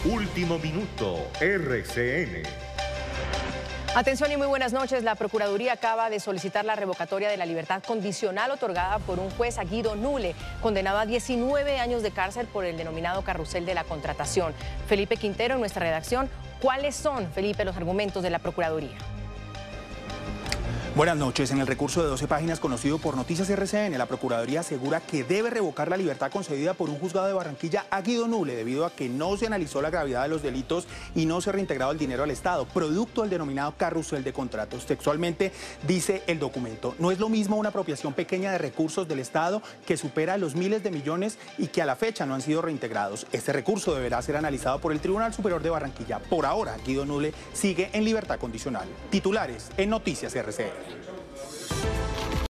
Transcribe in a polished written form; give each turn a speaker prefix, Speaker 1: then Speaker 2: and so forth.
Speaker 1: Último Minuto, RCN.
Speaker 2: Atención y muy buenas noches. La Procuraduría acaba de solicitar la revocatoria de la libertad condicional otorgada por un juez a Guido Nule, condenado a 19 años de cárcel por el denominado carrusel de la contratación. Felipe Quintero, en nuestra redacción. ¿Cuáles son, Felipe, los argumentos de la Procuraduría?
Speaker 3: Buenas noches. En el recurso de 12 páginas conocido por Noticias RCN, la Procuraduría asegura que debe revocar la libertad concedida por un juzgado de Barranquilla a Guido Nule debido a que no se analizó la gravedad de los delitos y no se ha reintegrado el dinero al Estado, producto del denominado carrusel de contratos. Textualmente dice el documento: no es lo mismo una apropiación pequeña de recursos del Estado que supera los miles de millones y que a la fecha no han sido reintegrados. Este recurso deberá ser analizado por el Tribunal Superior de Barranquilla. Por ahora, Guido Nule sigue en libertad condicional. Titulares en Noticias RCN.